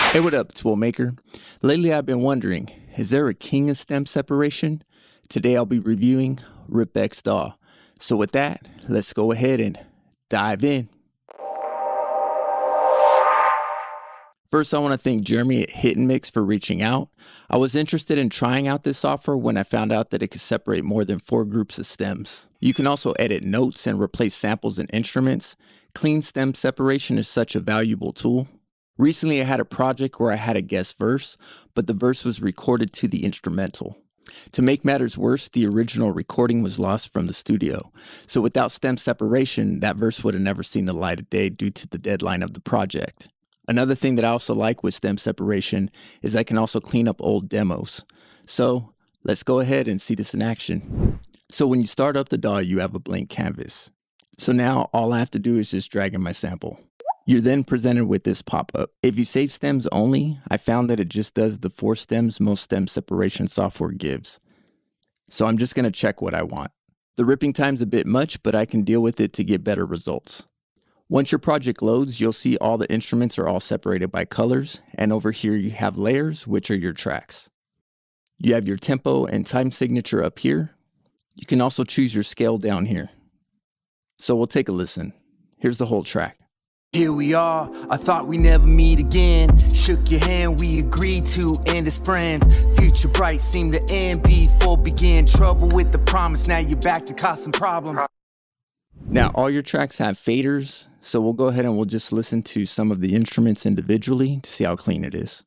Hey, what up, Toolmaker? Lately I've been wondering, is there a king of stem separation? Today I'll be reviewing RipX DAW. So with that, let's go ahead and dive in. First, I want to thank Jeremy at Hit and Mix for reaching out. I was interested in trying out this software when I found out that it could separate more than 4 groups of stems. You can also edit notes and replace samples and instruments. Clean stem separation is such a valuable tool. Recently, I had a project where I had a guest verse, but the verse was recorded to the instrumental. To make matters worse, the original recording was lost from the studio. So without stem separation, that verse would have never seen the light of day due to the deadline of the project. Another thing that I also like with stem separation is I can also clean up old demos. So let's go ahead and see this in action. So when you start up the DAW, you have a blank canvas. So now all I have to do is just drag in my sample. You're then presented with this pop-up. If you save stems only, I found that it just does the 4 stems most stem separation software gives. So I'm just going to check what I want. The ripping time's a bit much, but I can deal with it to get better results. Once your project loads, you'll see all the instruments are all separated by colors, and over here you have layers, which are your tracks. You have your tempo and time signature up here. You can also choose your scale down here. So we'll take a listen. Here's the whole track. Here we are, I thought we never meet again. Shook your hand, we agreed to end as friends. Future bright seemed to end before began. Trouble with the promise, now you're back to cause some problems. Now all your tracks have faders, so we'll go ahead and we'll just listen to some of the instruments individually to see how clean it is.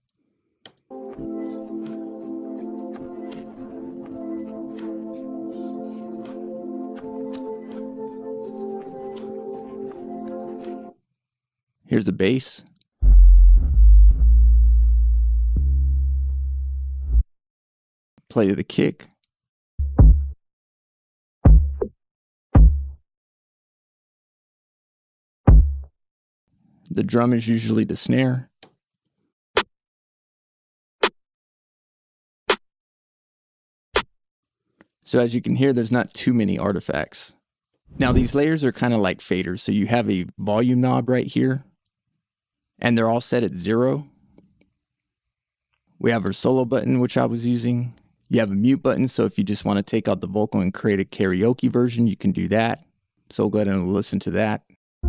Here's the bass. Play the kick. The drum is usually the snare. So as you can hear, there's not too many artifacts. Now these layers are kind of like faders. So you have a volume knob right here, and they're all set at 0. We have our solo button, which I was using. You have a mute button, so if you just want to take out the vocal and create a karaoke version, you can do that. So we'll go ahead and listen to that.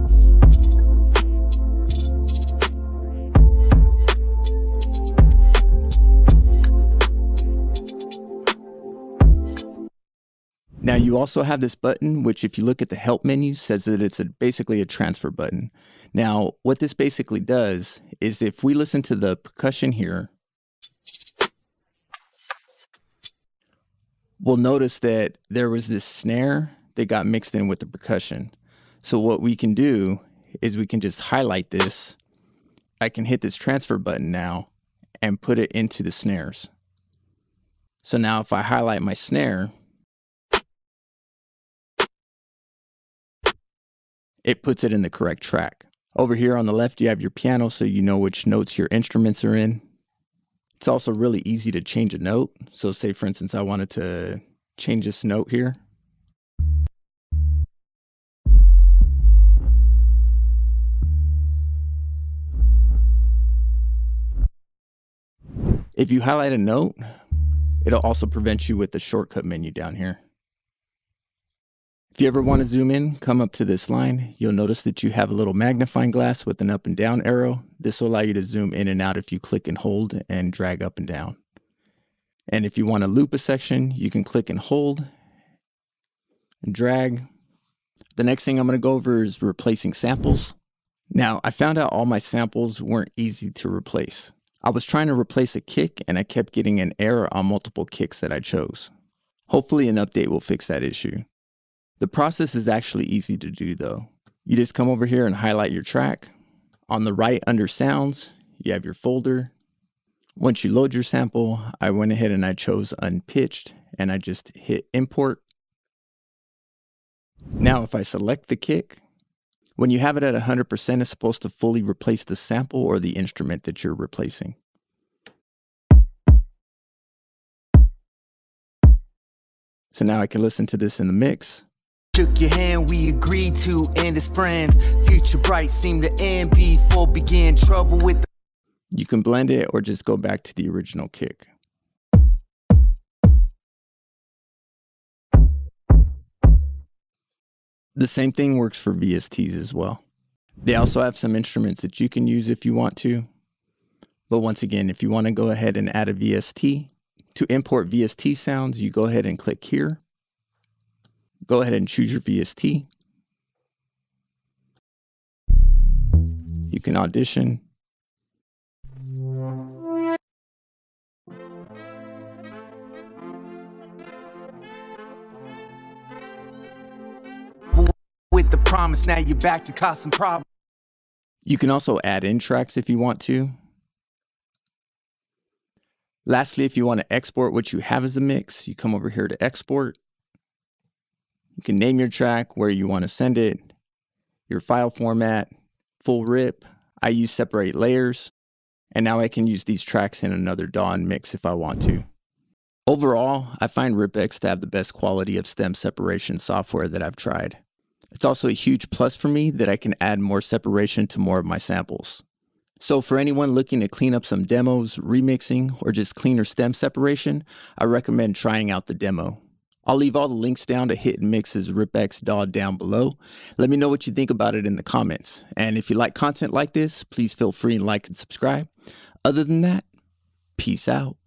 Now you also have this button, which if you look at the help menu, says that it's basically a transfer button. Now, what this basically does is if we listen to the percussion here, we'll notice that there was this snare that got mixed in with the percussion. So what we can do is we can just highlight this. I can hit this transfer button now and put it into the snares. So now if I highlight my snare, it puts it in the correct track. Over here on the left, you have your piano, so you know which notes your instruments are in. It's also really easy to change a note. So say, for instance, I wanted to change this note here. If you highlight a note, it'll also prevent you with the shortcut menu down here. If you ever want to zoom in, come up to this line. You'll notice that you have a little magnifying glass with an up and down arrow. This will allow you to zoom in and out if you click and hold and drag up and down. And if you want to loop a section, you can click and hold and drag. The next thing I'm going to go over is replacing samples. Now, I found out all my samples weren't easy to replace. I was trying to replace a kick and I kept getting an error on multiple kicks that I chose. Hopefully an update will fix that issue. The process is actually easy to do though. You just come over here and highlight your track. On the right under sounds, you have your folder. Once you load your sample, I went ahead and I chose unpitched and I just hit import. Now if I select the kick, when you have it at 100%, it's supposed to fully replace the sample or the instrument that you're replacing. So now I can listen to this in the mix. Shook your hand, we agreed to end as friends. Future bright seemed to end before began. Trouble with the... You can blend it or just go back to the original kick. The same thing works for VSTs as well. They also have some instruments that you can use if you want to. But once again, if you want to go ahead and add a VST, to import VST sounds, you go ahead and click here. Go ahead and choose your VST. You can audition. With the promise, now you're back to cause some problems. You can also add in tracks if you want to. Lastly, if you want to export what you have as a mix, you come over here to export. You can name your track, where you want to send it, your file format, full rip. I use separate layers, and now I can use these tracks in another DAW and mix if I want to. Overall, I find RipX to have the best quality of stem separation software that I've tried. It's also a huge plus for me that I can add more separation to more of my samples. So for anyone looking to clean up some demos, remixing, or just cleaner stem separation, I recommend trying out the demo. I'll leave all the links down to Hit and Mix's RipX DAW down below. Let me know what you think about it in the comments. And if you like content like this, please feel free to like and subscribe. Other than that, peace out.